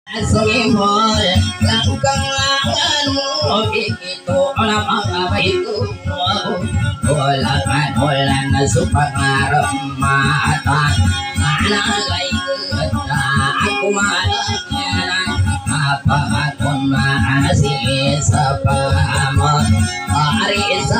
Semua langkang langan itu orang apa itu bulan supangarap mata analai kita aku malah apa pun masih sepamat arisa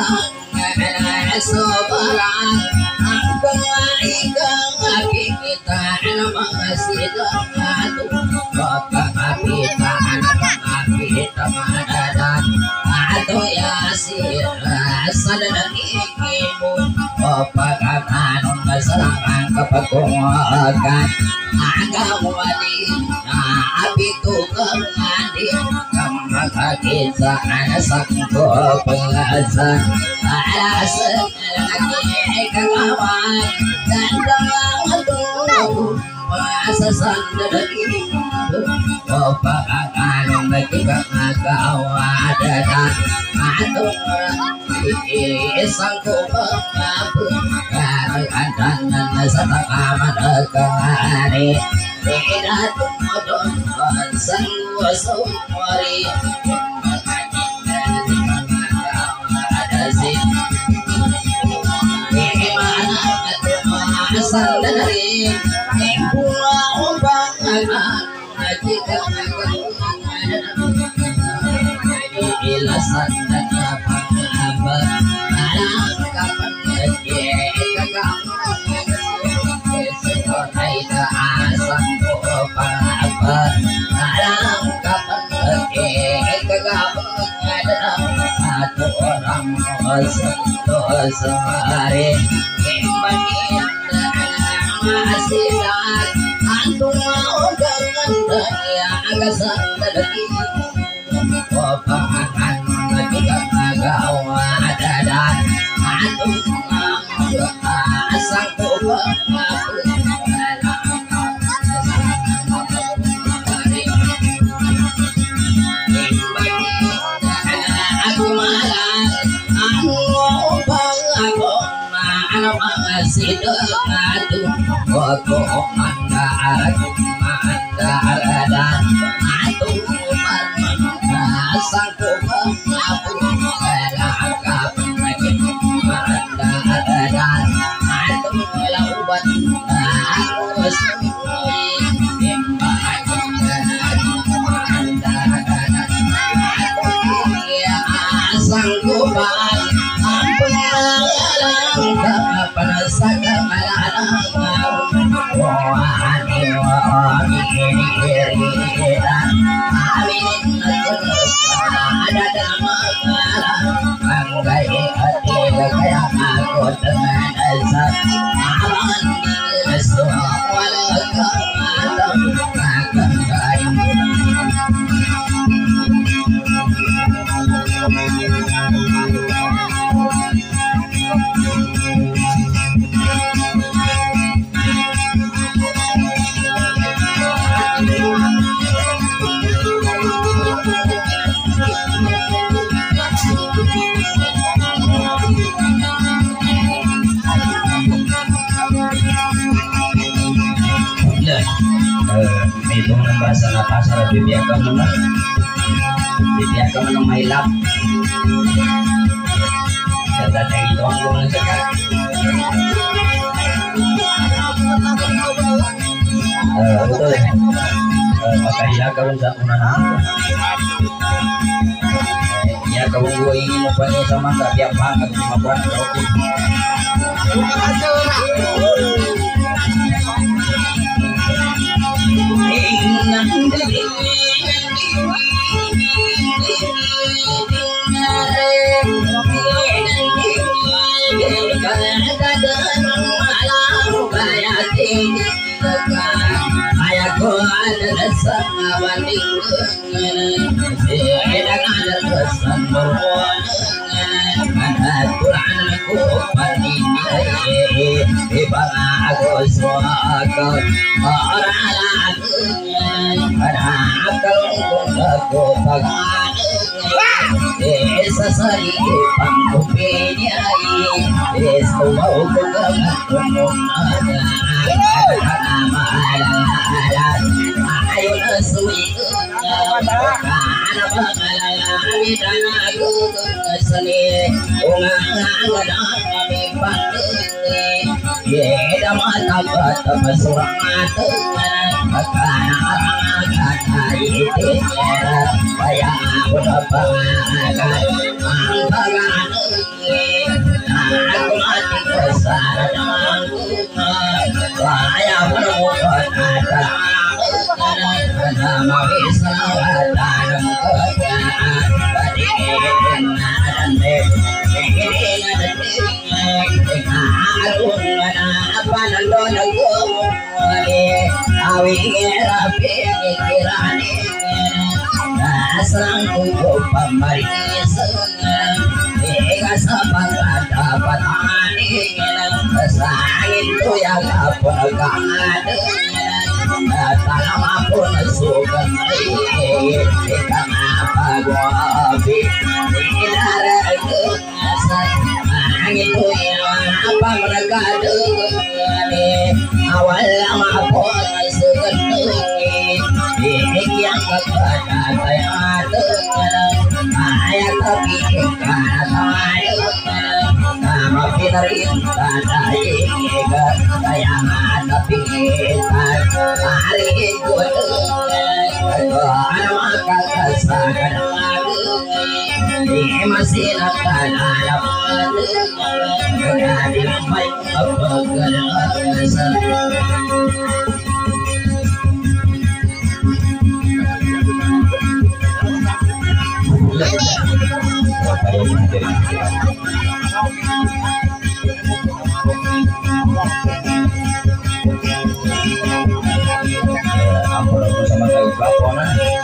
sobaran aku ikan kita masih satu bapak kita kita madadan atau ya sih sadar ibu bapak kan masalah kepekungan agak wanita api tuh kemandi maka kita sanggup pengasan ada sekali kawan dan dalam tubuh masa sadar ibu bapak kan kita kawan atau sanggup pengasan dan setengah kali tidak tumodon sanggup sumori ada sih gimana asal dari pulau Banganan jika ilasan dan apa alam kapan sehari kembali masih antum mau jangan daya agak sadari bapak juga gawa dadan antum mau asal sidatu wako mandar dan atu sangko aku langkah mandar dan atu lauban aku sangko itu bahasa pasar bibiaka menang mailap kata dari doang gue mencekat betul maka ya kau tak pernah ya kau gue ingin mempunyai sama tak tiap banget kemampuan kau ayahku adalah sangawan lingkungan sedang ada pesan berwarna ada Quranku pandai ibang aku suaka orang lakunya pada aku pakai sesari pangkupinya mau kegaman ada ayo nasui kana bakalala bidana seni unga kami pandungi yeda mata kata bersurat kana kata itu saya berbahagia angkaran aku mati besar saya menemukan ada nama Islam dalam keadaan apa mereka awal apa ini yang kepada saya ayat tapi nama pinarin tadi saya tapi hari itu anak kakak saya masih nakal alam jadi baik apa kerasa apa sama kayak pelakona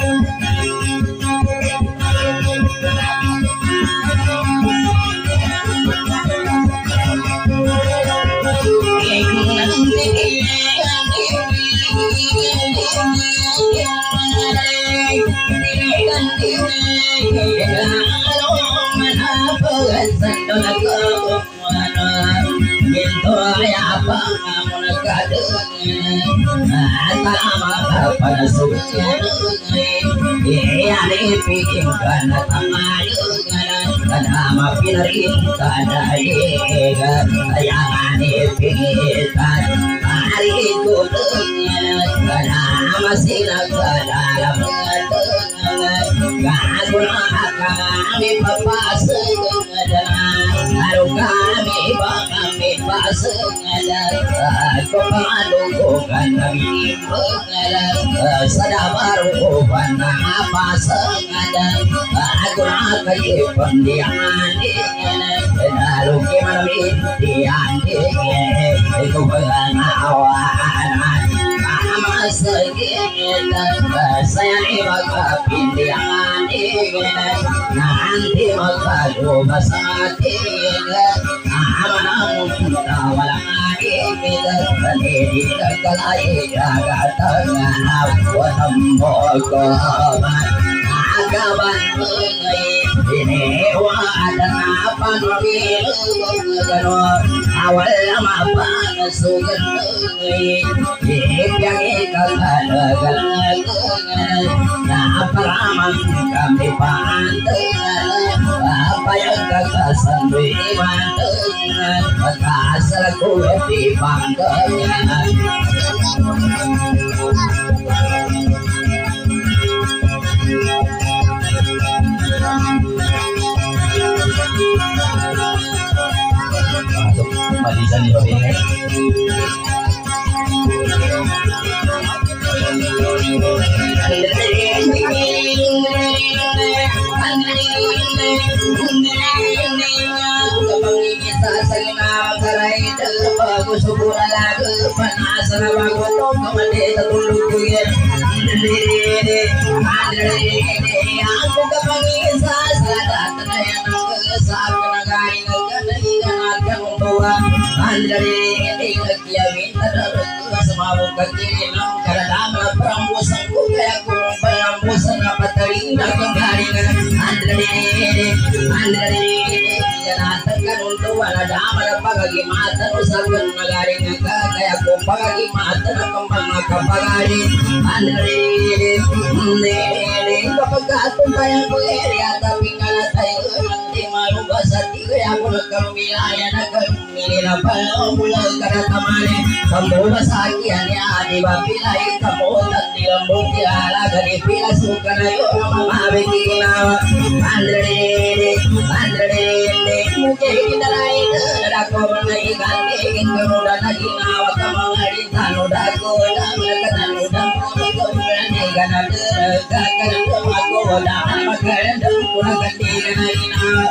pada suci ya dipikirkan karena mafirin kada yang dipikirkan hari itu karena masih dalam kami papas lalu kami kami pas kepadukan kami sadabaru pada apa sengaja aku akan pendiaman lalu kami diam itu pengawalan saya bakal pindiaman nanti bakal coba sakit amanah tawalan di dekat jaga tengah wotembok agaban ini wadan apa mobil awal apa sugan yang ikal nah peraman kami panteng apa yang kakak sendiri panteng kasar kulit di pantengnya Malisan di ini. pagagi mata kembang kapagari andare kapag atong tayang kuya tapi kana tayo nanti malu basati kaya ako nagkamilaya nagkamilila pala mula karatamane kambo basaki anya adi bapilay kambo tandilang buti alaga di pilasuka na yun mamabiki ginawa andare mungkin kita lain dako na ikan kamuda na ginawa kamangari tano dako na malakatan udang kamagawin ganan kakanan ako wala magandang kurang kandigan na ginawa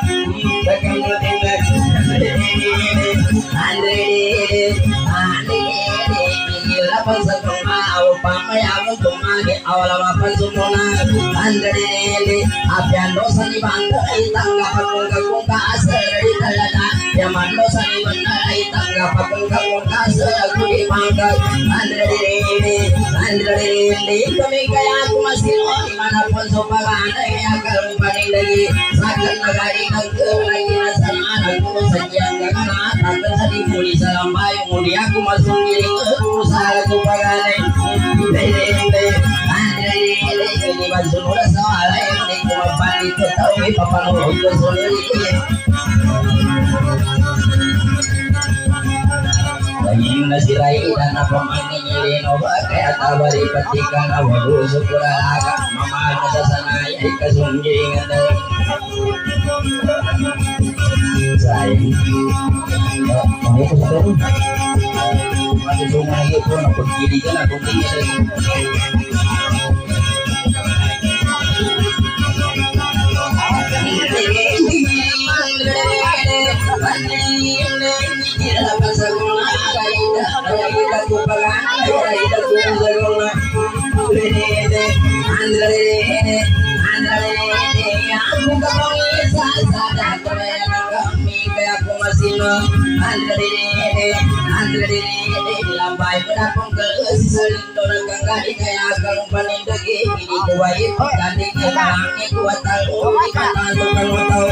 sa kumao pamayamong kumagi awala mapansumuna andrele apiando sa ni banda itangga pagkung kaasa italada yamando sa ni banda itangga pagkung kaasa kudi bangka andrele kami kaya kumasino imana ponso pagana ya karum panindagi sakal nagari nagkulagi na sana nagkusadyang gagana takal sa di muli sa lambay muli ako masungiling usaha ko pagana ini bansunura sawala ini kumapani ko tao may papanood ko sunuri Baying nasirai dan apa mangingilin oba kaya tabari patika na waru sukuralaga mamahal na sa sanay ay kasunjingan daw sayang ano ko sa doon masusungan na ito na pagkiligan na kung tingin lambai berapung ke selindo naganggali kaya kalung panindagi ini kuwait pagkandi kilangi kuat talu ikanalo kalutaw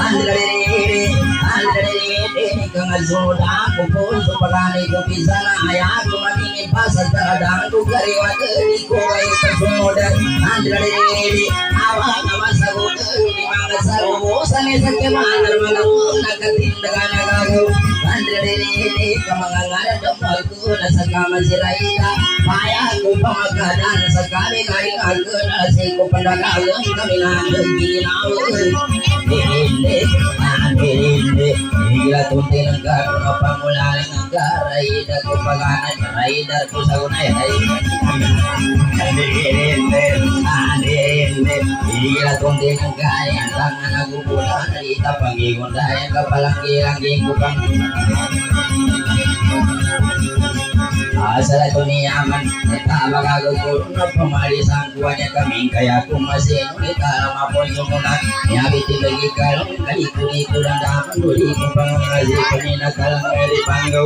andrere kang azula kupul supagani kupisana aya kumaningin pasag kadang kariwat di kuwait sumodan andrere awak masagut di mga sarubo sane sakyaman manung nagatindagan nagago andrere kamangangaran damagu nasa kamasiraita paya ko pamagadan sa kami galing agad nasi ko pandagalang kami na ginaw hindi hingga tunti ng garo na pangulaling ang garay ko pagana raidar ko sa unay hindi hingga tunti ng gaya ang tangan nagubulan narita pangigon dahil kapalanggi-langgi ko pang asal itu niyaman kita magagugulong na pumalisan kuha niya kaming kaya kumasino kita lamapon yung muna niyabiti lagi kalong kaliko-liko lang daman duli kung pangangasi kanina kalang eri panggaw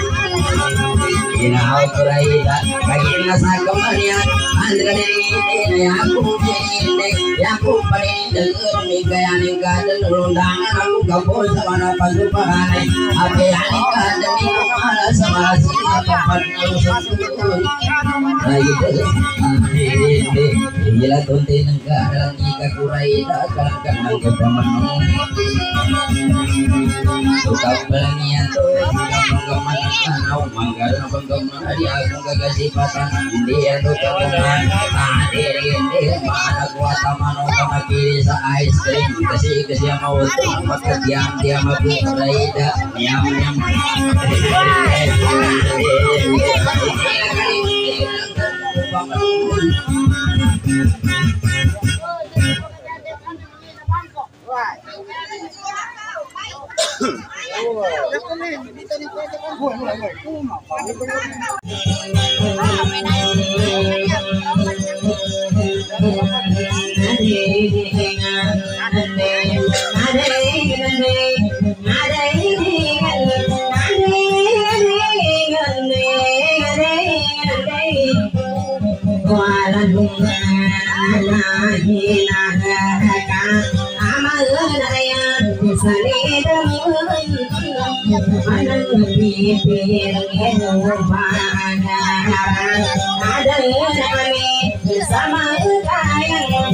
inahaw ko rahida kaging nasa kamanian andra nilite na yakong pininde yakong panindag may kayaning kadalulundangan ako kapol sa mga paglupahanay apayaning kadami kumala sa mga sinakapat Ila tunti ng karang ikakuray na kalangkan ng kapamanong Tukap lang yan to Pagkaman ng tanaw Manggal na pagkaman Adi akong kagasipatan Hindi yan to kapaman Hindi Managwa tamano kamakili sa ice cream Kasi ang mawuto Pagkatiyam mabukuray na Yam Hãy subscribe cho kênh Ghiền Mì Gõ để không bỏ lỡ ada kami sama kalian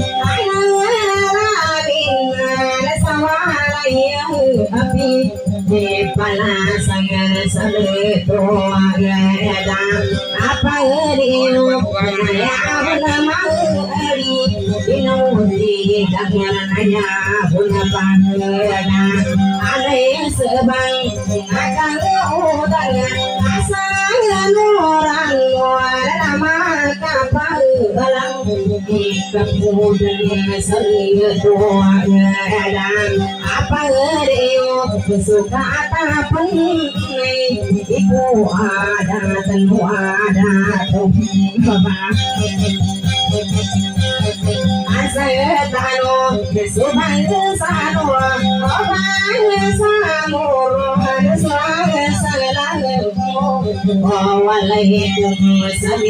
sama yang api di palasangan sebetul ada apa dia yang nama hari inuti kangennya punya pangeran ada yang sebang akan udang asal orang nama kapal balang di kemudian sebetul ada apa dia suka tapun ibu ada tenu ada tuh bapak saya tahu subang sano orang samur suara salah waalaikumsalam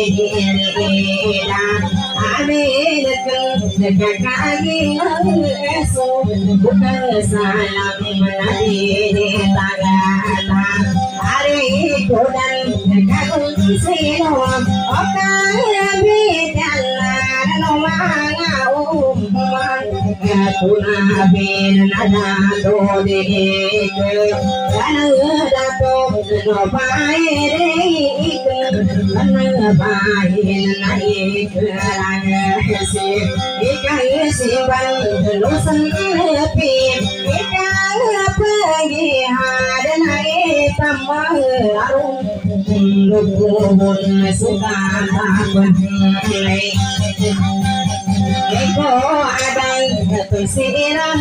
amin kaki eso bukan salam menari tagata hari kodan kakun sino okan bidalan nomanga kuna bin ada do de kana dato no pai de kana pai nai kara se ikai se bang lo san pi ikai pagi had nai tamma arum lo suka ban eko adai tusiran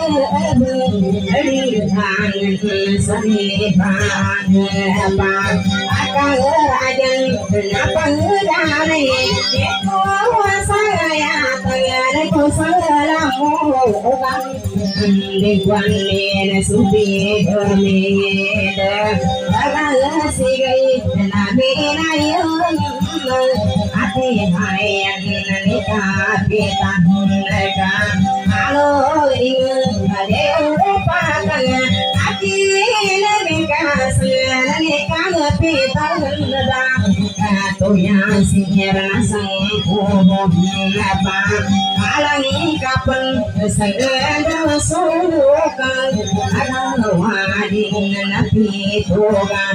dari tangan sani ba akan rajan kenapa dari eko saya tayar ko salamu bang di kwane subi domide dalam sigai nabi nayon ati hayan nikah kita mereka halo ingin ada pakai ati nikah nikah kita mereka tu yang sihir sang kubu apa alang kapan segera suka ada wading nabi tuhan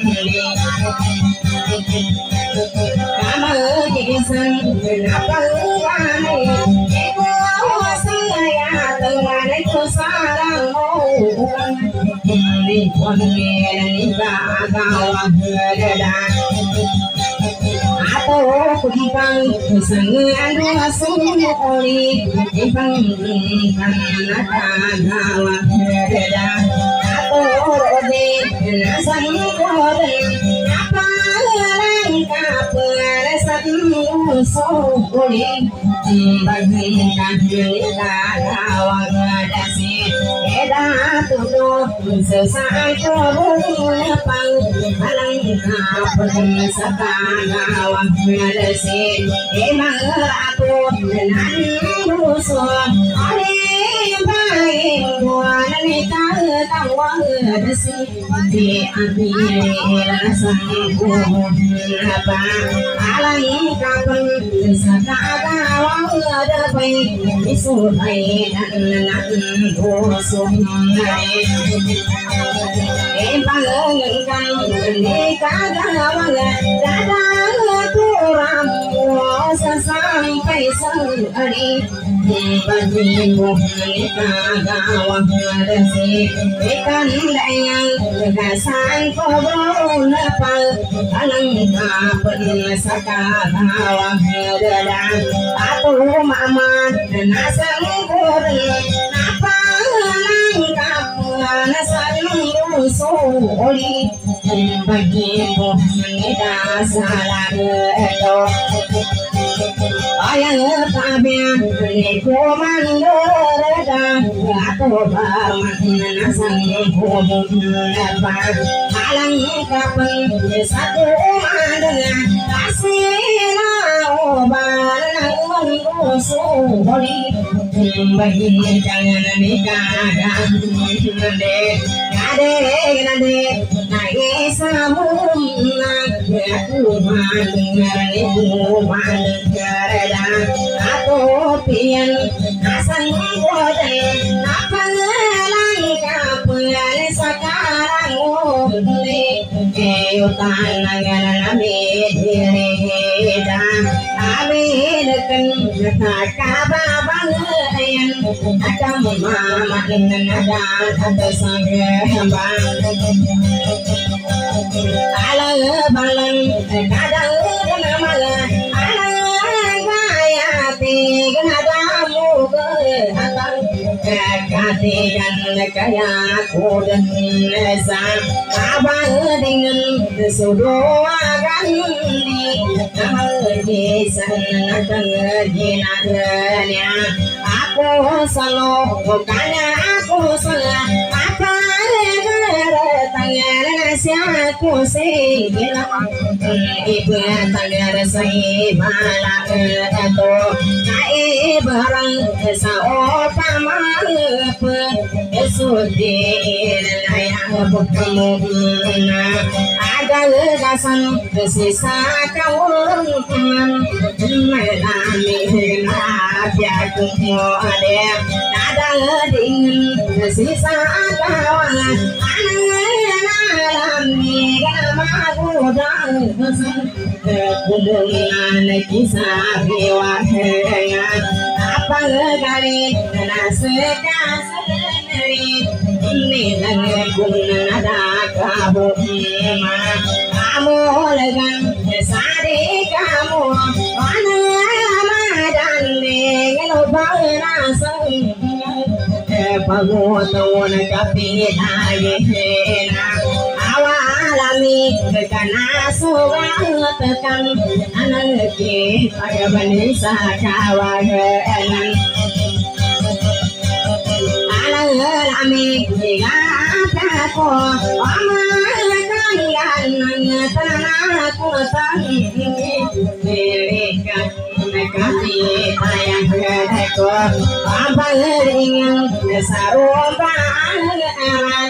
kamu kisan kenapa wani ibu saya dengan itu sarangmu ini koni ini bagawa berdan atau kudipan sengan rasuli ipang karena tagawa berdan atau rode nasan kode apa sokuli bagikan kita awang dasi eda tudo sesai pang alang kapun sakana awang dasi emang aku nan rusun tawang dasi di api sang apa alang kapun sakana awang dapai isuai dan nan rusun emang ni kagawang dadang kurang sampai sehari bagi kagawang dasi ikan dayang gasan kobrol nepal alang kapun sakagawang dadang atuh maman nasang kurang apa kapun soli bagi kita salah itu ayah tabian ni komandor atau baman sang kubun lebar alang kapan satu dengan kasih obat soli bagi jangan nikah nade nade naik samun Aku pian asal bodan apa langkah puan sekarang umri keutan nangan dan abidekan kababang ayan akan mama nada ada sanggembang ala balang kadang nama katikan kaya kudan sang abang dengan sudoagan di sana tengenanya aku selalu bukannya aku salah apa tanya siaku sih ibu tanya saya malah itu barang seopa apa esudin ayah bertemu ada legasan sisa kawan melami nabiaku ada ada dingin sisa kawan alami gamaku dah kebungan kisah riwayat apa kali nasekas ini dengan gunung ada kamu kamu legang sari kamu mana dan dengan bahasa pagoton kapi ayena awalami kana sugat kan anake pada banisa kawanan alami digapako amalan tanahku mereka nekati tayang kedeko abang sarupa alat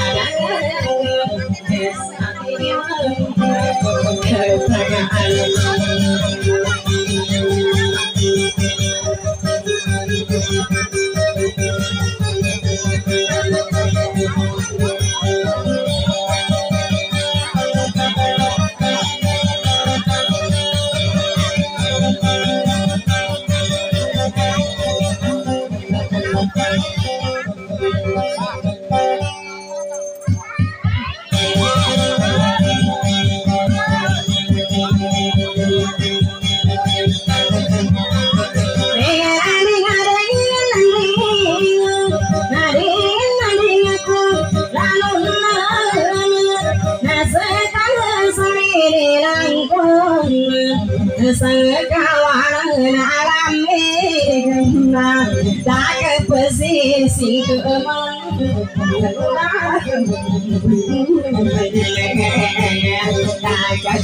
sekawan alami tak pesisi kemang tak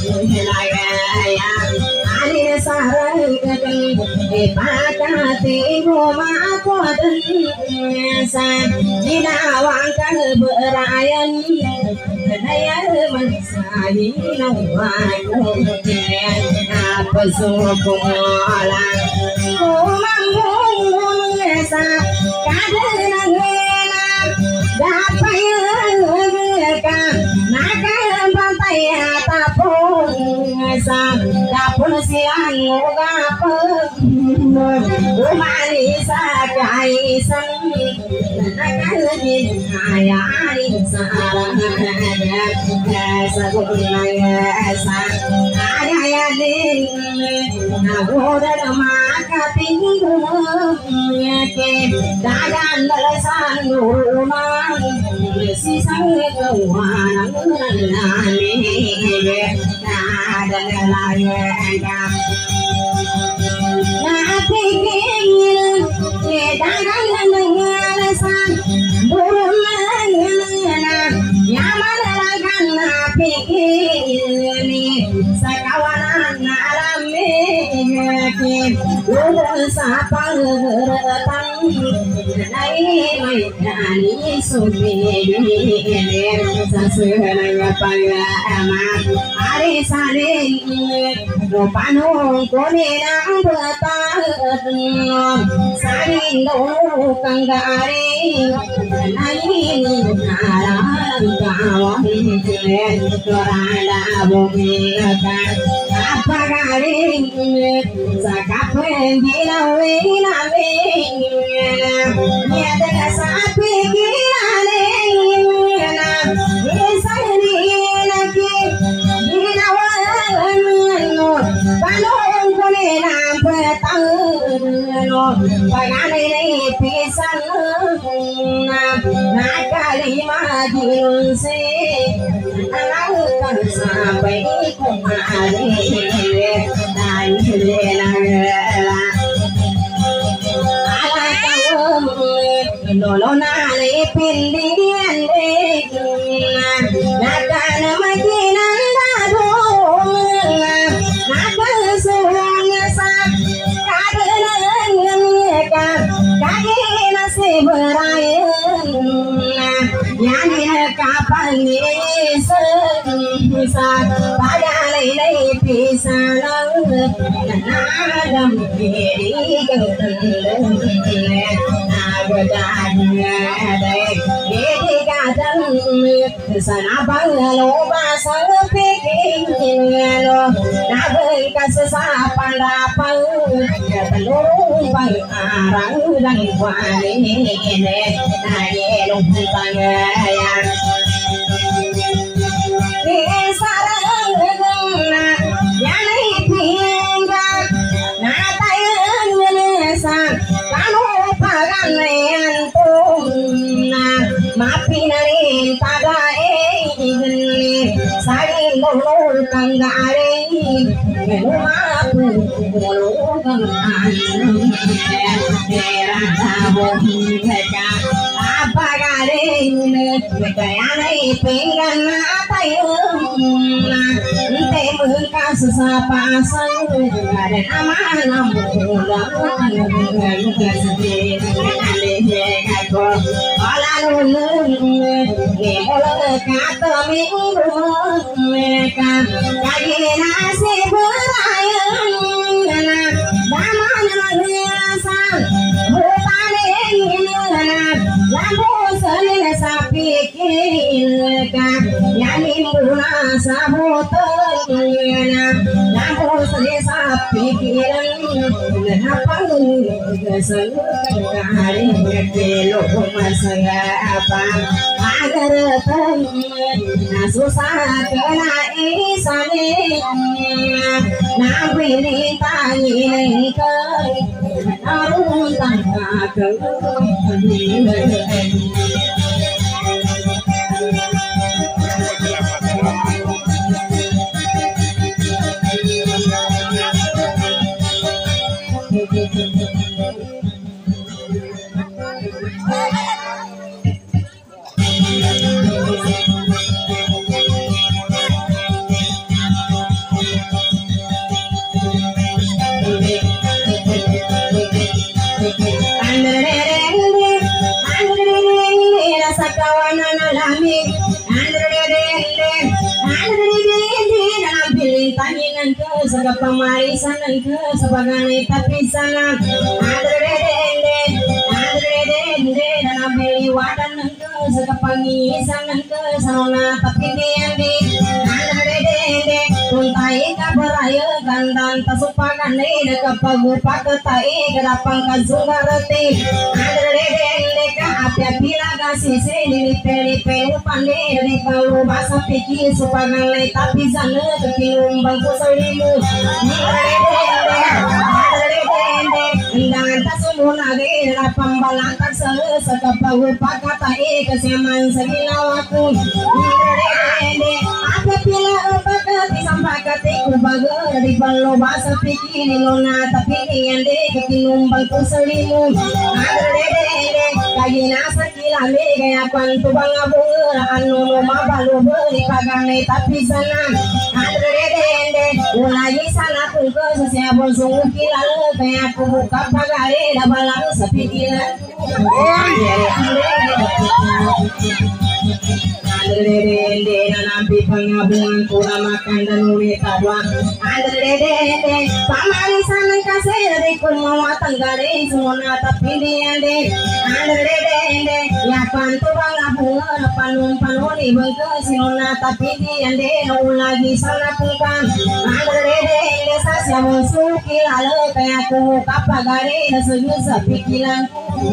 ani sarang ipakati rumah kodan san dinawangkan berayan daya mansani nawaku apa sukulan kumanggung esa kadang dapat ka nakal pantai tapung esa dapun siang gapun umanisa kaisan nakal din ayari sarang sagulang esa ayah din nagoda makating ke dagan dalasan rumah sisang kawan nani ada layan napikir dagan dalasan rumah nyaman lagan napikir ni sakawanan alami lulus sapang geretang nai mai kani sumini sasana pagama ari sare rupano kone nang betat sari do kanggare nai narang kawan rada bumi apa kare sakapen dilawe nawe niada sapi kirane isani lagi dinawan panong kone nampetang pagane pisan nakali majinse alakan sampai kumari dan hilang lolo nale pindian dek nakana makinan baru nakal suang sak kadenan kaki nasi berayan yani kapan ni sesa pada lelai pisan nadam kiri kenteng sana bangalo basang piking lo nabai kasapan dapang telung bang arang dan wani na yelong pangayan ni sarang na yanai pinggan na tayan ngesan kanu paganen tuna mapinarin tagae saling lulul kanggare melumapu lulul kanggare tabung mereka apa kare kayane pinggan atayun temu kasapa sang ada nama mudah susah kena isane na bini tangi ke narun tangga ke pemarisan ke sebagai tapi sana dalam beli wadan ke sekepangisan ke sana tapi dia di tuntai kabaraya gandan tasupakan le kapagupa ketai kedapang kazungarati api-api laga sisi dilipe-lipe upande dari kalau basa pikir supagan le tapi sana kekilum bangku selimu dengan tasulun age lapang balangkan sekapagupa ketai keseman segilawaku apabila di sampai ketik baga dari balo basa pikir lona tapi yang de kekilum bangku selimu lagi nasa kilame gaya pantu bang abur anu mabalu beri pagane tapi sana andre ulagi sana pun ke sesiapun sungguh kilan kayak aku buka pagare dabalang sepikiran Andre nampi pengabungan kurang makan dan unita dua Andre pamari sana kasih dari kumau tenggari semua tapi dia Andre ya pantu pengabungan panun ibengke sinuna tapi dia lagi sana pungkan Andre sasya musuh kilala kayak aku kapagari sesuatu sepikiran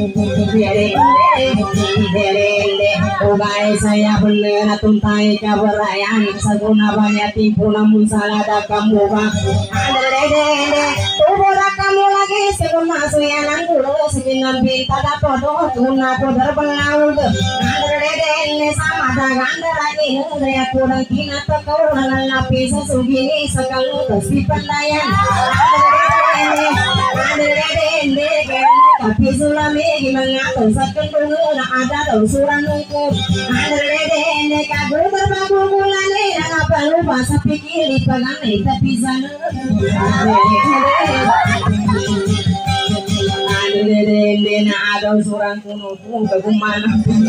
Ugai saya bener tuntai kabarayaan saguna banyak tipu namun salah ada kamu bang Tubura kamu lagi seguna suyanan dulu sekinan bita dapodo tuna podar pengaul sama dagang lagi saya kurang kina tekauran lapis sesugini sekalu tersi pendayan tapi sulami gimana tuh sakit dulu ada tuh suran nunggu ada kabur berbagu mulane apa lupa sepikir di pagane tapi sana ada suran kuno pun ke kumana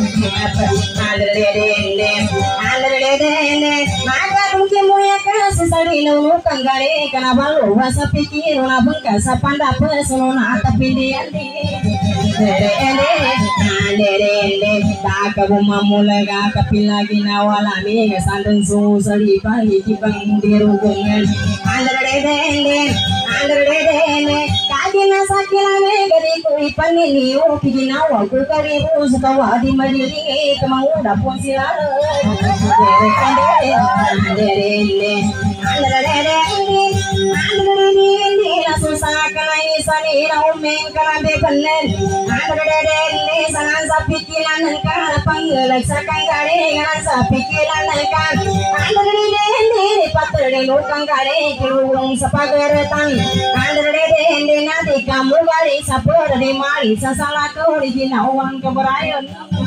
maka mungkin muya kasih sari nunggu kanggare kenapa lupa sepikir una bengka sapanda peselona tapi dia tak mamulaga kapilagi nawalami sandeng susali pagi kibang dirubungan kagina sakilame gari kui panini o kigina wa ku kari rus kawa di madiri kemang udah pun silalo susah kalai sani raumeng karabe panen sangan sapikilan kan panggilak sakang gare kan sapikilan kan patri lokang gare kilung sapagaratan nanti kamu gare sapor di mari sasala ko di ginawang keberayon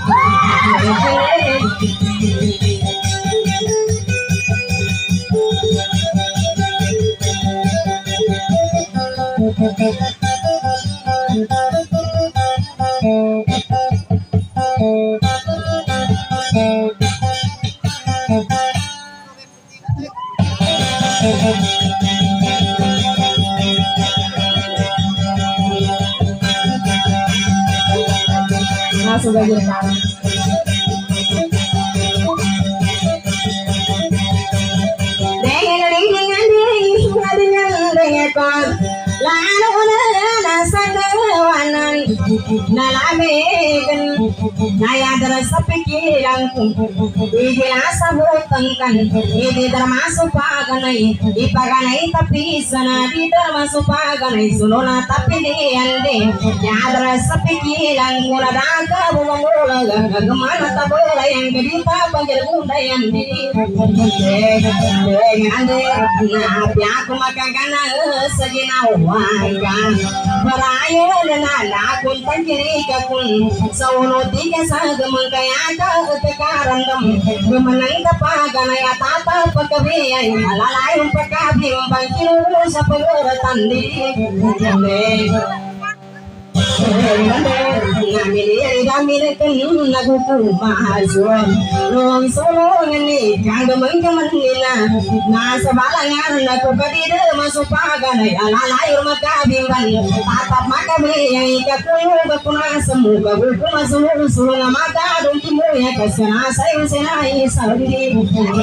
masuk lagi sekarang. Nalamegan naya terasa pikiran igilasa butangkan ini termasuk paganay ipaganay tapi sana di termasuk paganay sunona tapi diande ya terasa pikiran mula daga bumangula gagamana tabola yang kedita panggil bunda yang di ande na piaku makagana saginaw wanga barayo na kun tangkiri kakun sauno tiga sagamang kaya ka karandam gumanang kapagan ay atata pagkabiyan alalayong pagkabimbang kinulo sa paguratan di nasa balangan ako kadida masupagan ay alalayo magkabimban tatap makabiyay kakuyog ako na sa muka ko masulusulong na matadong kimuya kasi nasayo sinay sa dili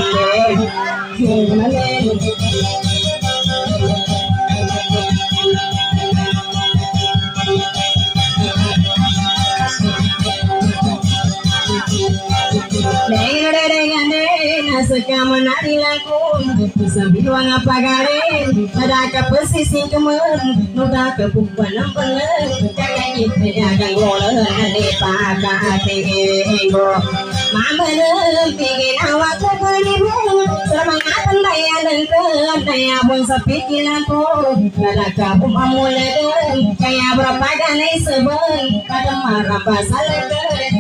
Sekaman nari laku sambil ngapagare ada kapesising kemen nuda kebukan pener kayak gitu akan goler di pakate ego mama pingin awak beribu semangat daya dan daya pun sepikiran aku ada kabu mamule kayak berapa ganai seben pada marah pasal aku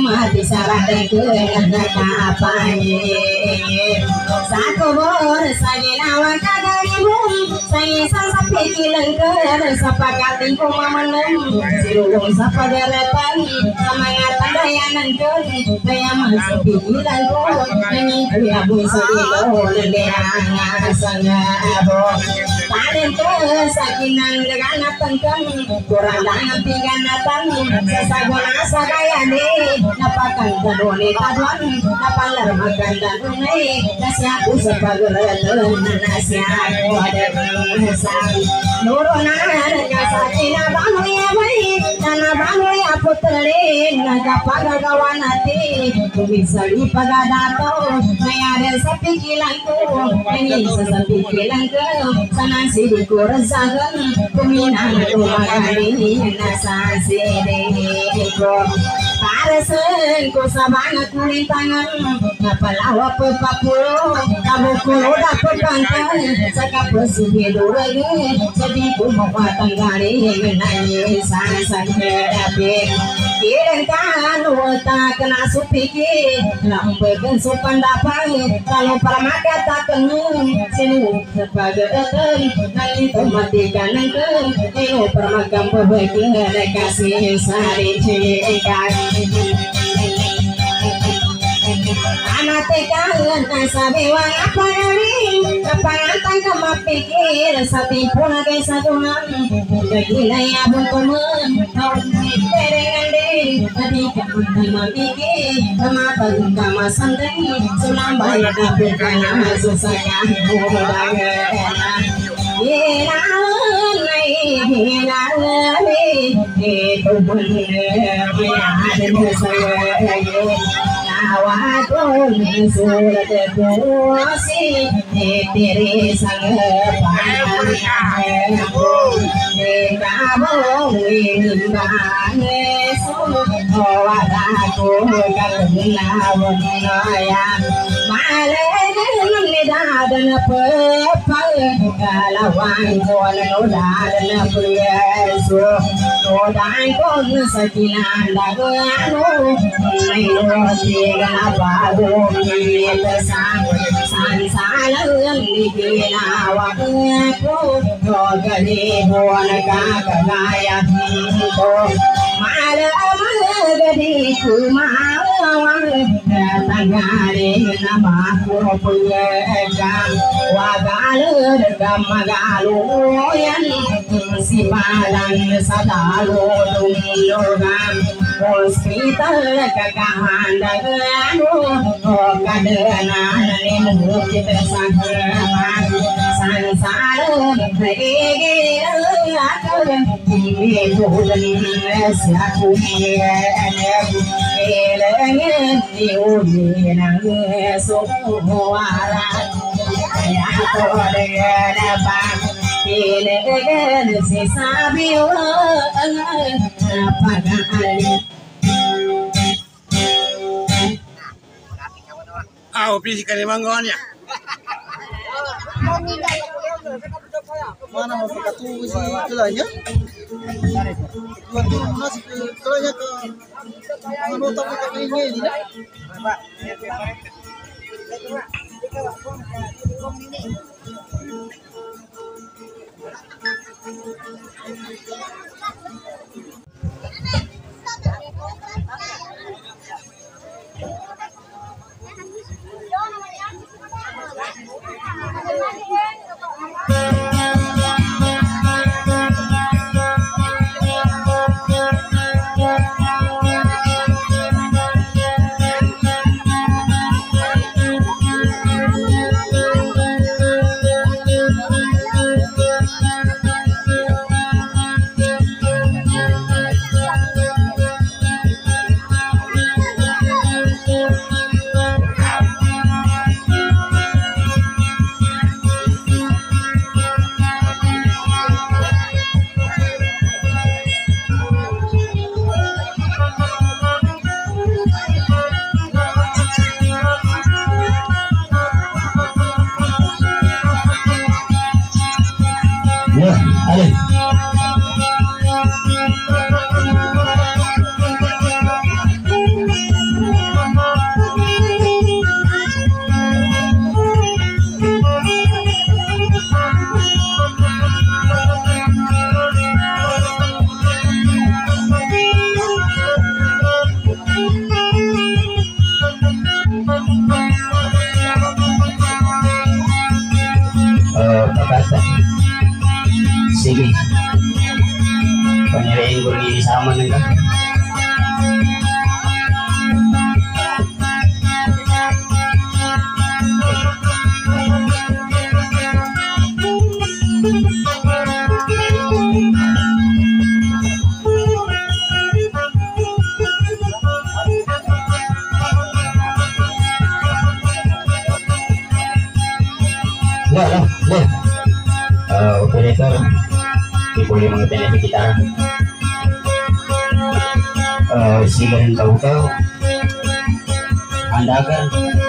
mati sarang keun kapanye satu bor saginawa kagalibum saya sasapi kilang keur sapakati kumamenem silulung sapagaretan samangatan dayanan keur daya masuk pikiran ko nanging kuyabun sa ilo ledeang sangabo tanin terus sakinan ganat tengkeng kurang dangan piganatan sasagona sagayane napakan kadone taduan napalar makan danune nasiaku sepageren nasiaku ada sang nurona kasakina bangun ya bayi nana bangun ya putri naga pagagawanati bisa dipagadato mayada sa pikilan ko ini sa pikilan ko sana sidi ko rasagan kuminang tumagani nasa sidi ko para sen ko sa mga kulintangan napalawa po papulo kabukulo dapat bangkan sa kapusuhido lagi sa di ko mawatanggali nangyi sa kerabi kirang kanuta kena supiki lambegan supandapang kalau para makatakan sinu sepagatan nangyi tumatikan nangkan ino permakam pebaikan kasih sari cikai anak tekangan sabiwang apa dari kapangatan kamapikir sa tipo na kay sa tunan kagilay abong kuman tawag ni perengande tadi kamuntay mapikir kamatag kamasandang sulambay kapit ka na masusakang bumabangan hilangan ay hilangan ito benar mayadin sa'yo awakon surat puasi tiri sang pangaku dekabong imbange suwadaku kalunawon ya malegen nidadan pepal kalawang kon nodadan puyesu nodang kon sakilan daganu Kenapa bumi besar sansalan diginawa aku gadi buan kagaya itu malam gadi kumawang tangari nama ku puyegang wagal gamagalu yan si palang sadalu dunglogang hospital kagahan daganu kadenan nimu kita sangkeman sansaran hege aku ibu dan siaku elenge diuninang suara ya kode nabang elenge si sabio apagani opini ka limang ya. Mana mau berkatu si kelanya? Waktu nasi kelanya ke mana tapi kami ini tidak. aman enggak? Operator boleh mengerti kita silakan tahu Anda kan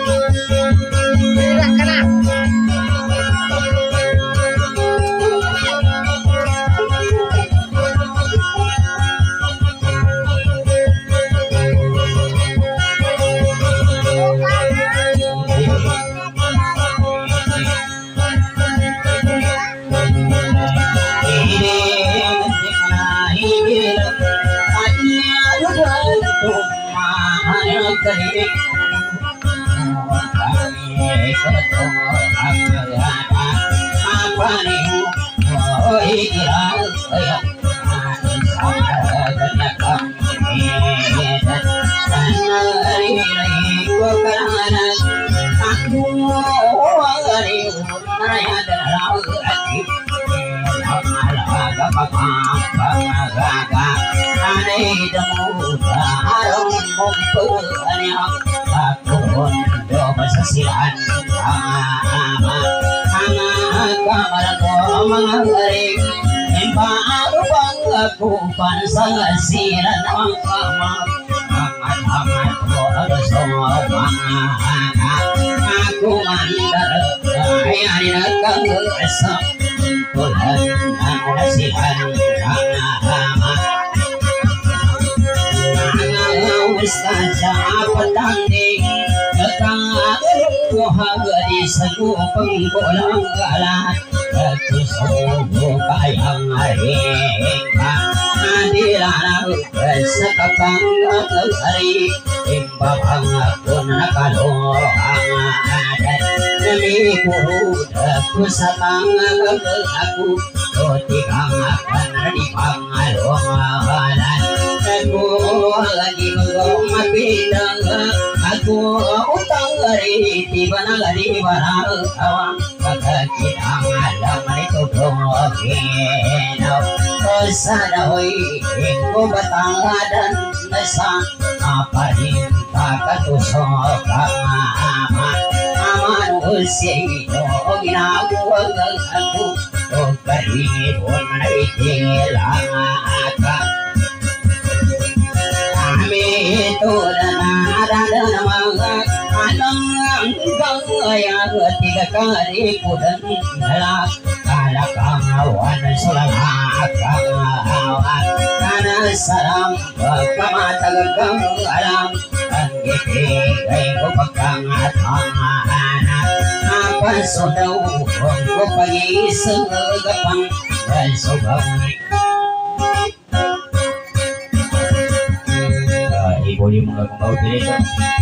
boleh menggabung operator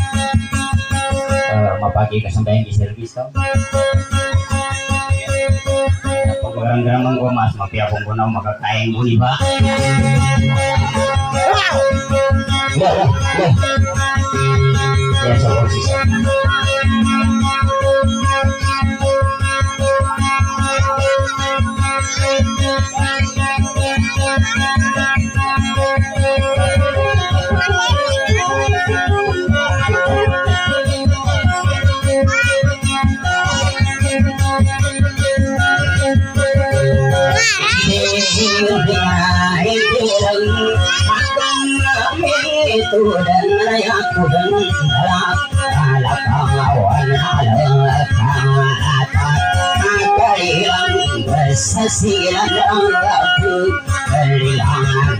mapagi kasampayan di servis tau penggarang-garang gua mas mapiapong ko na makakain mo ba ya sa osis sasilan ang lapu kailangan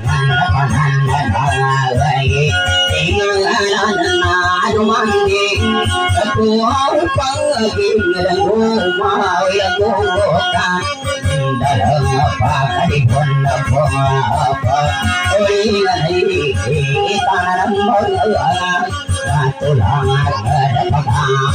lagi tinggalan na dumanding aku pangaging ng rumah yang bukan dalam apa kadipun apa ulingan tanam tulang ada pegang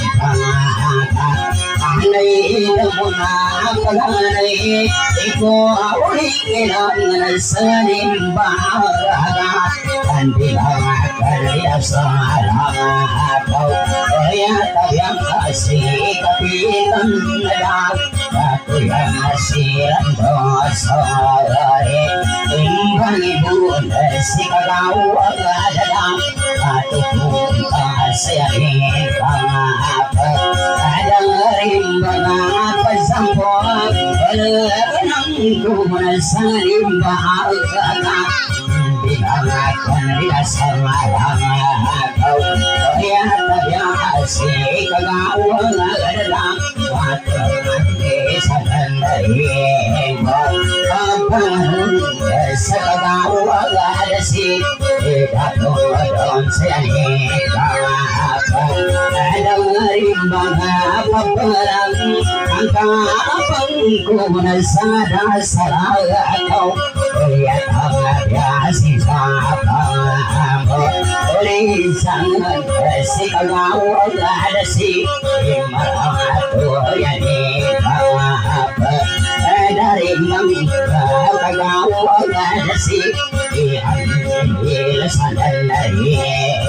anai demuna peganai iku ulingan senimbaraga dan bilang kerja salah kau ya yang kasih kapitan dah aku yang masih dosa imbang ibu si kau ada aku pun kasih apa ada rimbang apa sampon nangku senimbaraga bilang akan dia sama kau ya yang kasih kau ada waktu sadan dari sekadau ada si daton seni ada rimbang apa perang angka pangku sada salah kau lihat ada si siapa sangat si kau ada si yang dari kagau ada si sadan dari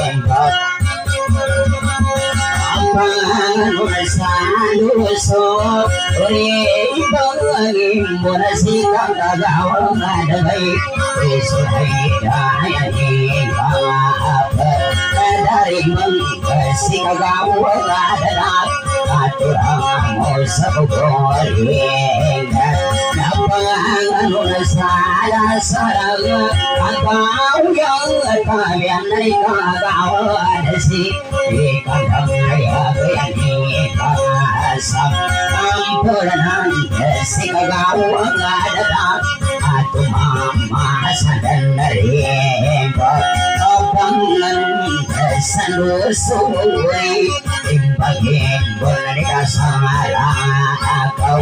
so bagi monasi kagau ada baik dari si kagau ada aturang mau sabukor salah salah kagau yang kalian naik kagau ada si kagau yang kasam ampunan si kagau ada atu mama sadan dari bangun sanusui bagian boneka salah kau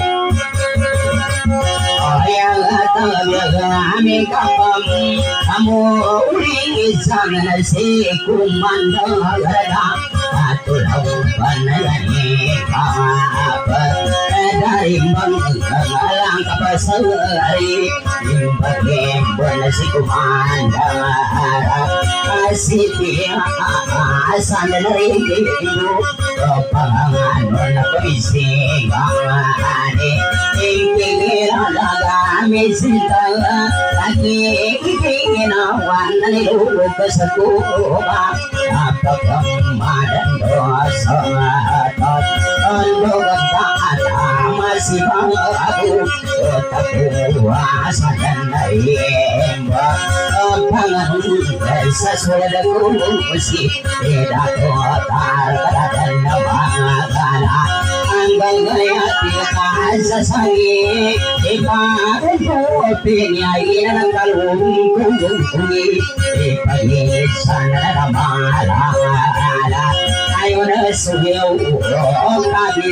yang kami kapam kamu uring sana si kumandang ada atulau panayani apa dari mengkalang kapasari bagian bonesi kumandang si pihak sana dari itu pangan dona kubisi gani ingin ada mesinta lagi ingin awan lalu kesetuba apa kemadan dosa untuk ada masih aku tak kuasa dan lain pangan sesuai dengan musik tidak total dan nama anggal gaya tiada sangi ibarat kopinya ina kalung kunjungi pagi sana ramala ayo nasuyo kami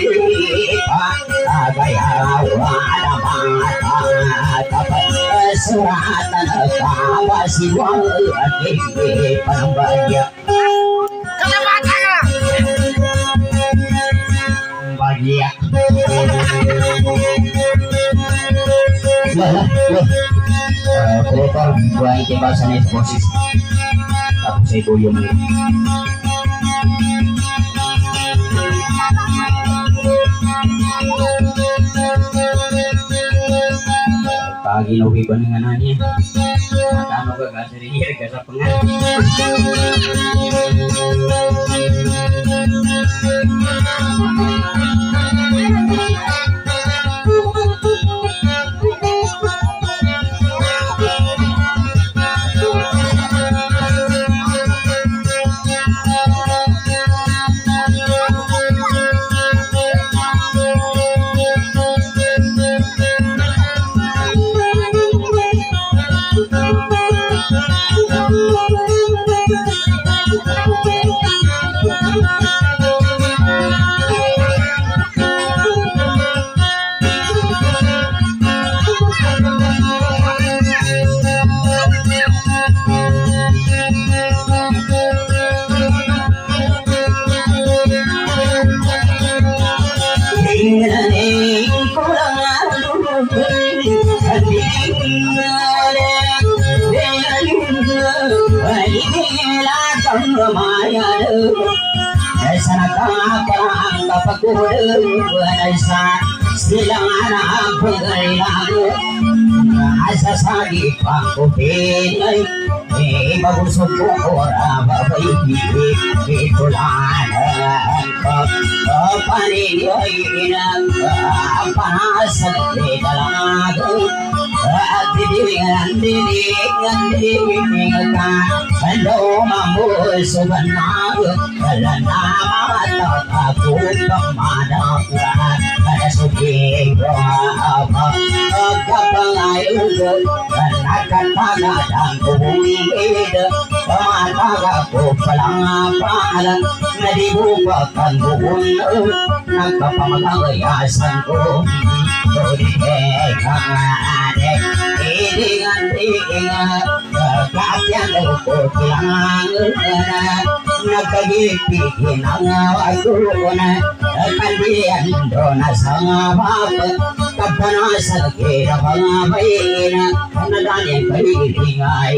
gaya wala mata suratan kawasi wang panambaya bahagia kotor buang kebasan itu posisi aku saya goyong pagi nopi penanganannya makan ke kasih dia ke pengen Inilah kemaya Sanakang parang kapakudu Nasa silang anak pagkailago Asa sagi pangkupinay bagus orang baik itulanan paninyoy inang panas di dalam didingan ka ando mampu sebenar karena mata aku pemandangan ada suki apa kapangayu karena kata dan kubung ide mata aku pelang palang dibukakan kubung nakapamagayasan ko Ingat kapian ko kilang nagkagipikin ang ako na kandiyan doon sa baba kapanasan kira mga bayina nadanin kaligingay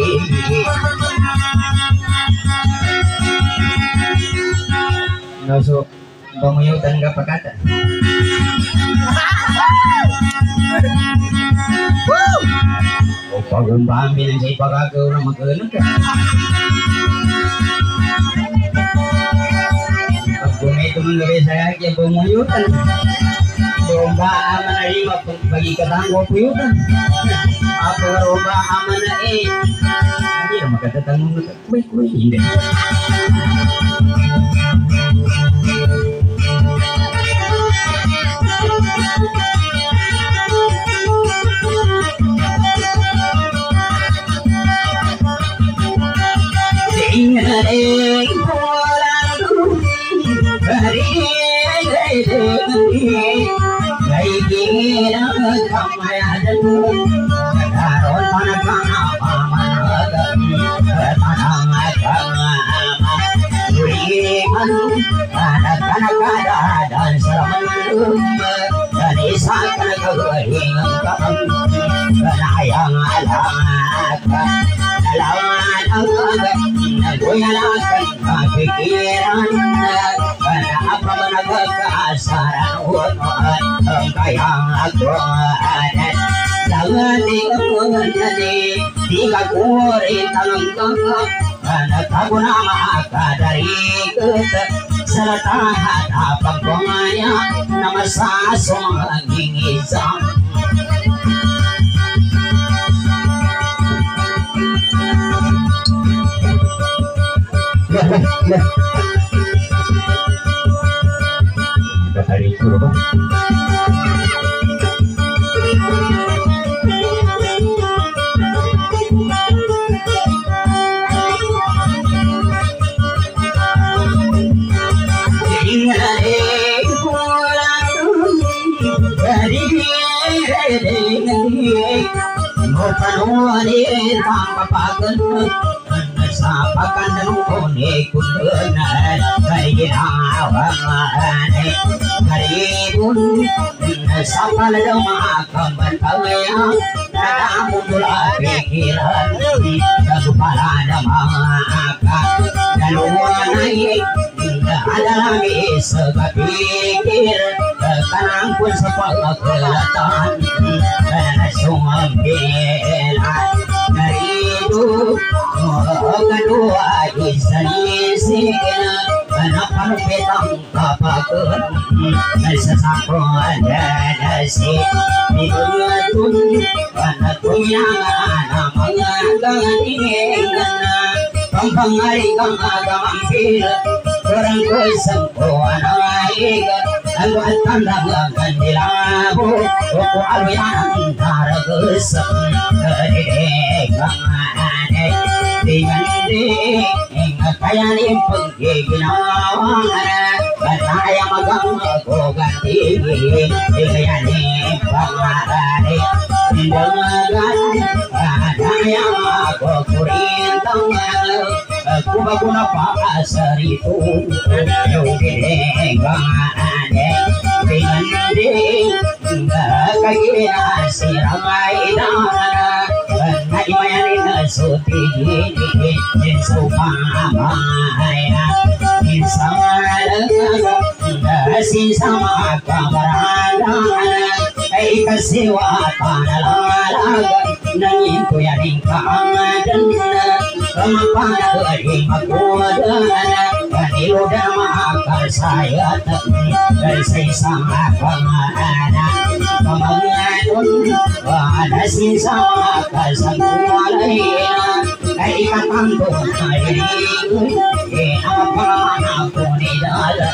Noso panguyutan ka pagkata o pag-umbami ng sa'y pagkakaw na mag-anak ka pag kumito mong gabi sa kaya pumuyutan rumba aman na rin pag-ikatang ko puyutan ako rumba aman na hindi na magkatatang mo kuy hindi Ingat pulang hari lagi kamayan karon panakang apa managan tanang uriman anak-anak dan selamat dan isang nagagaling ang kanayang alamat alamat ang naguyalakan kapikiran na apa managkaasaran unuan ang kayang agwaan jangan diunani di kakurin tangang nagkaguna makadari kita serta hadapang panganya na masasong ang ingisang hari itu loh Sapakan dan kone kundunan hari rawan hari pun sapal dama kamban kaya namun dula pikiran kepala dama daluanai adalah bisa pikir kanang pun sepuluh kelatan sungai bela dari itu kedua isanisin kenapa petang kapakun sesakon dadasi ditun anak punya anak mengangangan pangari kang agamampir orang kusempuan aig aluat tandagan dilabo opo aluyan taragus kedekang Tingandi kaya rin paggiginawa kaya magang ako ganti kaya rin pangarari Tindagan kaya ako kurintang kubaguna pa sa rito yung dinegang Tingandi kaya sirang ay Nai mayani nasuti Din supamaya Din samalaga Sin sama kabarandana Ay kasiwatan alalaga Nangin ko yaning kaamadan Ramapanagali magkuwadana Kanilo na makasayat Dari sa isang kamarana Kamanganon Wala sa makasagwalay Ay ikatanto na rin Inapaman ako ni Dala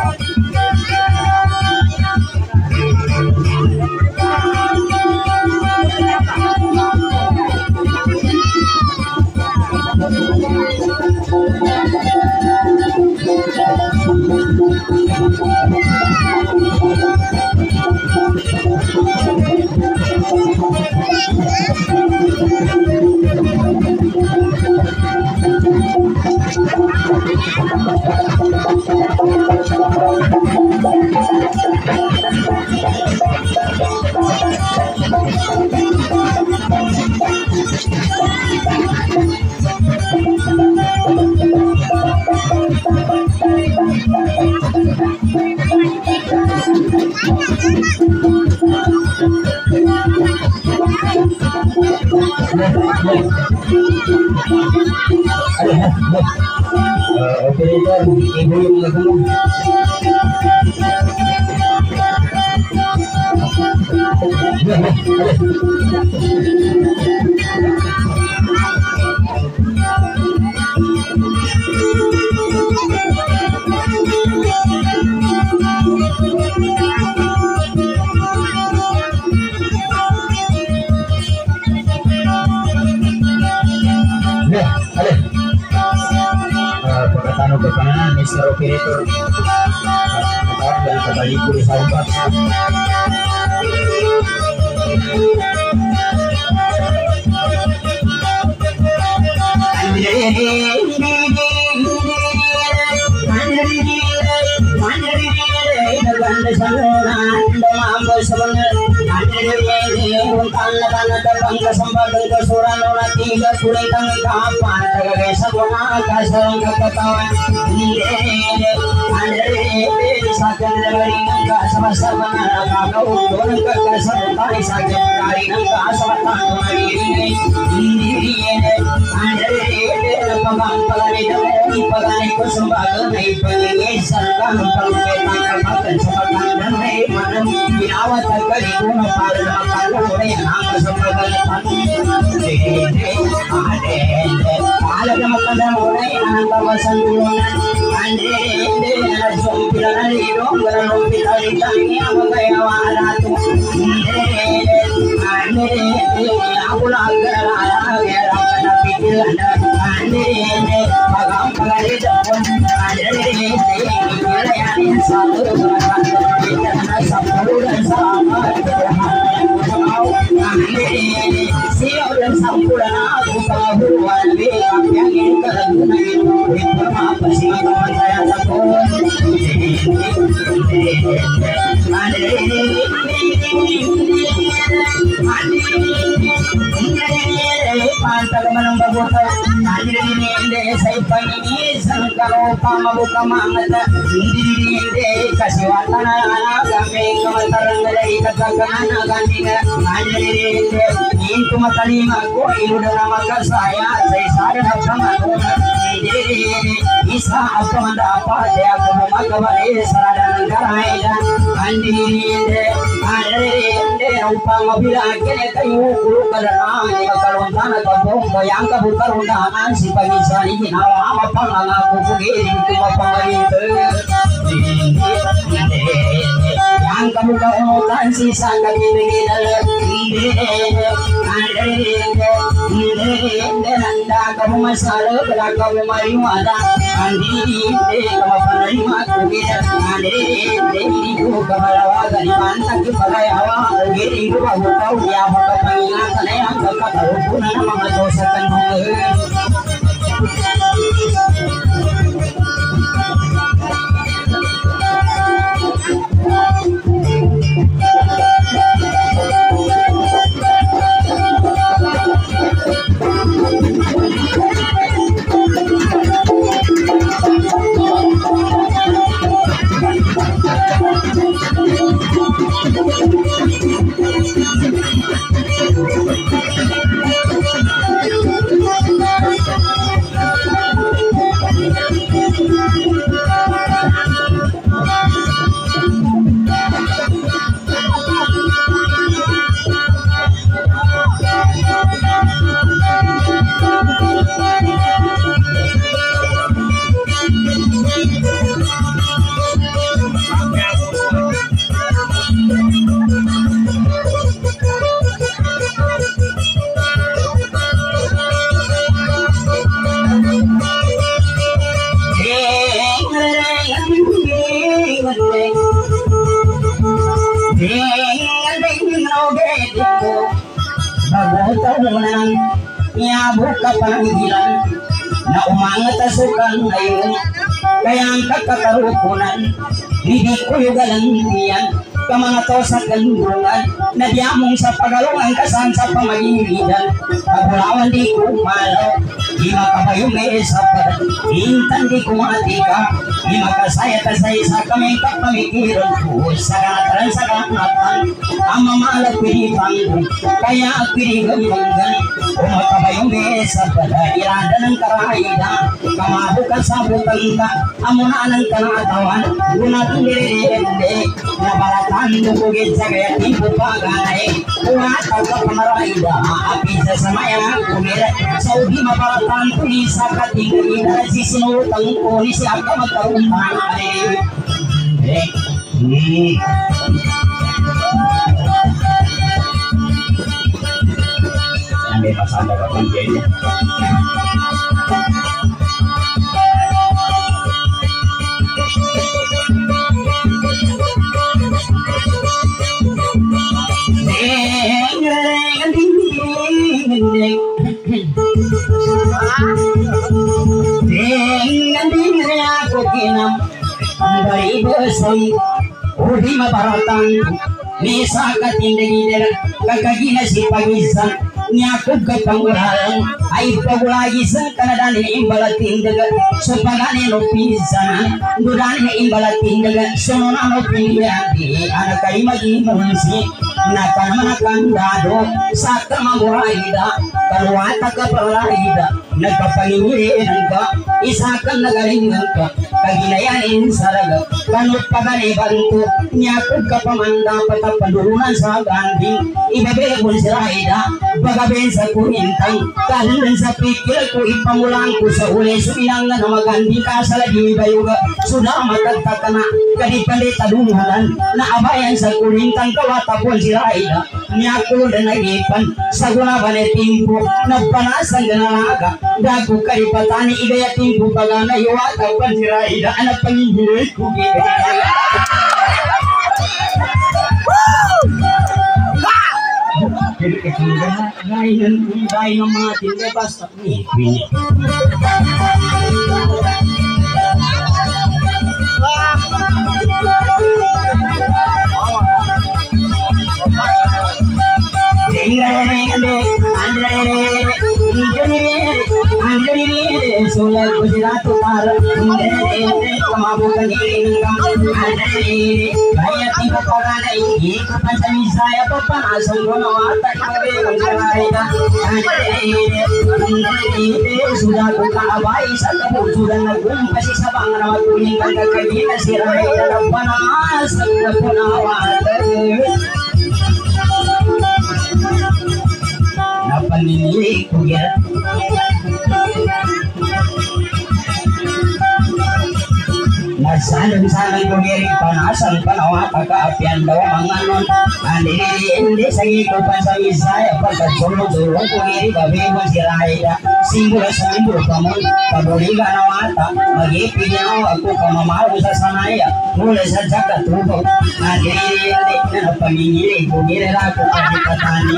Operator, ibu yung nagulong. Pagkatano ko pa na, Mr. Operator. Kembali ko sa ubat. bangunan ya buka panggilan na umangat asukan ngayon kaya ang kakakarukunan hindi ko yung galantian ka mga to sa kandungan na diamong sa pagalungan kasan sa pamaginidan pagulawan di ko malaw di makabayong may isa pa hintan di ko matika di makasaya-tasay sa kaming kapamikiran ko sa kanataran sa kanatan ang mamalag pinipanggo kaya pinigambanggan o makabayong may isa pa irada ng karahida kamabukan sa butang ka amunaan ng kanatawan gunatong nirinde na baratan bukugid sa kaya tipo paganay umatag ka pamarahida apin sa samaya kumira Saudi mabaratan tulis sa katingin na sisinutang ko ni siya ka magkaroon sampai pasal dapat penjahit dengan diri aku kinam dari besoi udi mabaratan misa katindagi dera kakagina si pagisan nyakub ke panguralan ay pagulagi sa kanadani imbalatin daga so pagani no pisan dudani imbalatin daga sonona no piniyadi anak kay magimunsi nakan dado sa kamangurayda kalwata ka parayda nagpapangingirian ka isakan nagalingan ka kaginayanin saraga kanut pagani bantu nyakub ka pamanda patapandurunan sa ganding ibebele pun sirayda bagaben sa kuhintang kahalan sa pikir ko ipamulang ko sa uli suminang na maganding ka sa lagi bayuga sudah matagtaka na kadipandit adungalan na abayan sa kuhintang kawatapon sirayda nyakul dan nagipan sa gunaban e timpo nagpanasan ganalaga dago karipatani igaya timpo pagana iwatapan sirayda anak panginghirit ko jadi kemudian ngayon ibay ng mga tindebas ni Sulat Gujarat Utara kemabukan ini banyak tipe orang ini kepanjang saya papan asal gono atas sudah buka abai satu sudah nagum pasti sabang rawat kuning kagak kagina sirai dalam panas pun awat napan ini kuya Nasalan ko diri panasan panawa kakaapian daw mga non hindi sagi ko pa sa Isaya pagkatulong-tulong ko diri gabi mo si Raida singgula sa imbro kamon kabuliga na mata magipigyan ako kamamalo sa sanaya mula sa jakat tubo hindi na pamingili ko diri ako pagkatani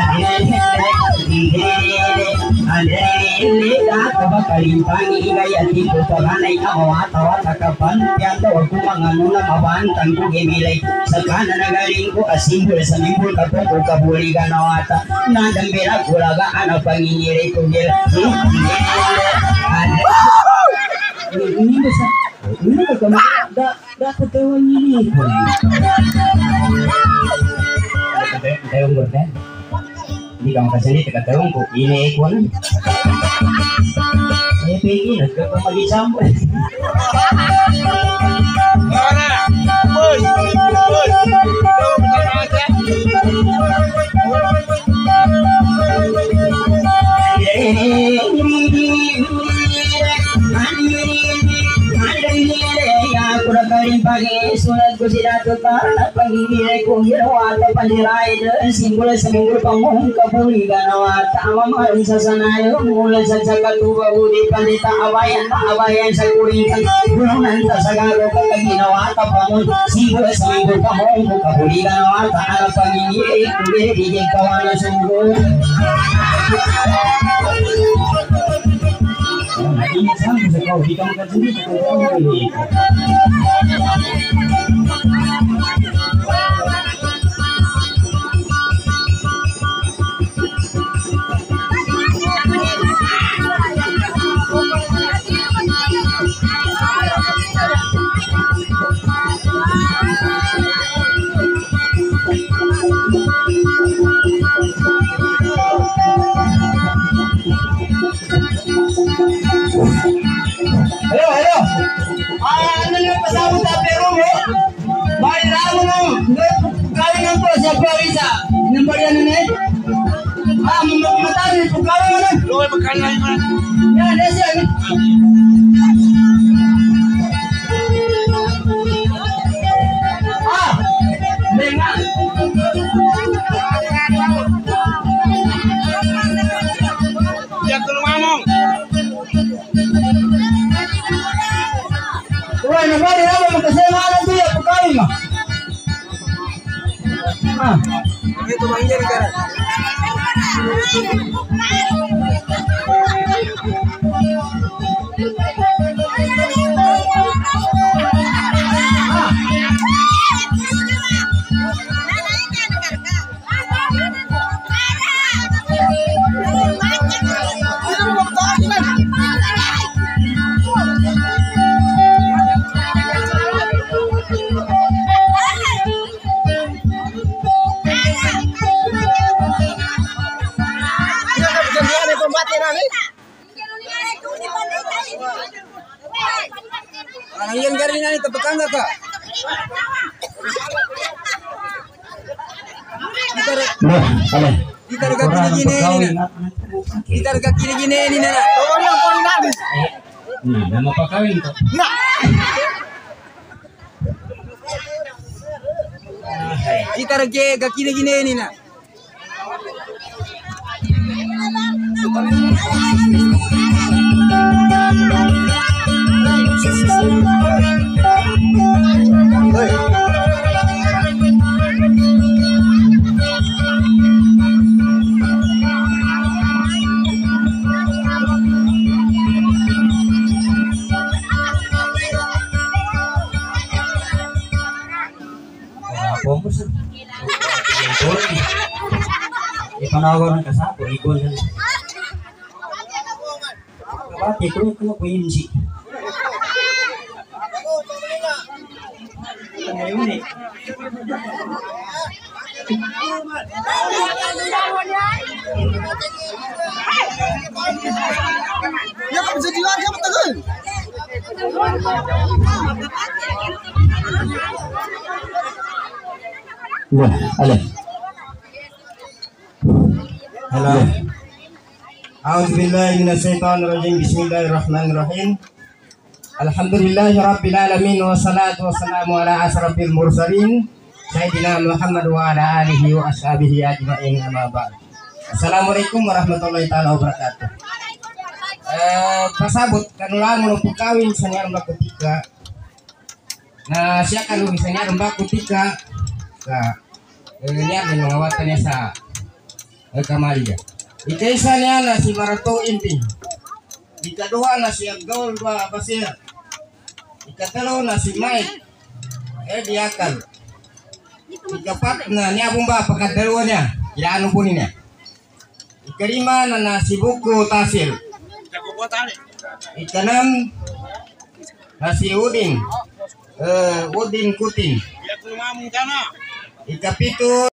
hindi ako bakalimpangi igaya tipo paganay awat-awat kapan pianto ako mga nuna mabantang ko gimilay sa kanan na galing ko asimbol sa mimbol kapag ko kabuliga na wata nadambira kulaga anak pangingiri ko gil ini bisa ini bagaimana dapat tawang ini tawang gorden di kamu kasih dekat tawang ko ini ikon pegi nagkapag-isambol. Surat kusidatu para pangingin kung ginawa at pandiray na simbolo sa minggo pangong kapuligan na tama maaaring sasanayo mula sa katuba udi pandita abayan sa kuringan gulungan ta sa galo kag ginawa ta pamon simbolo sa minggo pangong kapuligan na tama pangingin kung ginawa kawana sa minggo. Ini sama sekali di kamu sendiri Halo. Ano na pasabot sa pero mo? Bayaran mo. Kali ng to sa provinsa. Number yan na. Matali po kala mo na. Luwe magkala yun. Yan, nasa. Dengar. Dia kalau ngomong. Wah, nabari na mo kasama ng tuya pagkain mo. Ito mangyari ka na. Yang garing na ito pagkanga ka. Kita regak gini ini na. Nama pakawin to. Kita regak gini ini na. Ipanawagan ka sa ako, ikon na. Kapati ko yung kuyin si. Ngayon eh. Ya ka bisa jiwa siya matagal. Wah, alay. Halo. A'udzubillahi minasyaitonirrajim. Bismillahirrahmanirrahim. Alhamdulillahirabbil alamin wassalatu wassalamu ala asrofil mursalin sayyidina Muhammad wa ala alihi wa ashabihi ajmain amma ba'd. Assalamualaikum warahmatullahi taala wabarakatuh. Pasabot kanulang lo pukawin sa nyarang bakutika. Na siya kalu sa nyarang bakutika sa niya mengawatannya sa Kamalia. Ikaisa niya na si Marato Inti. Ikadua na si Abdul Basir. Ikatalo na si Mike Diakal. Ikapat na niya bumba pagkadalawa niya. Ilaan po niya. Ikalima na si Buko Tasil. Ikanam na si Udin Kutin. Ikapito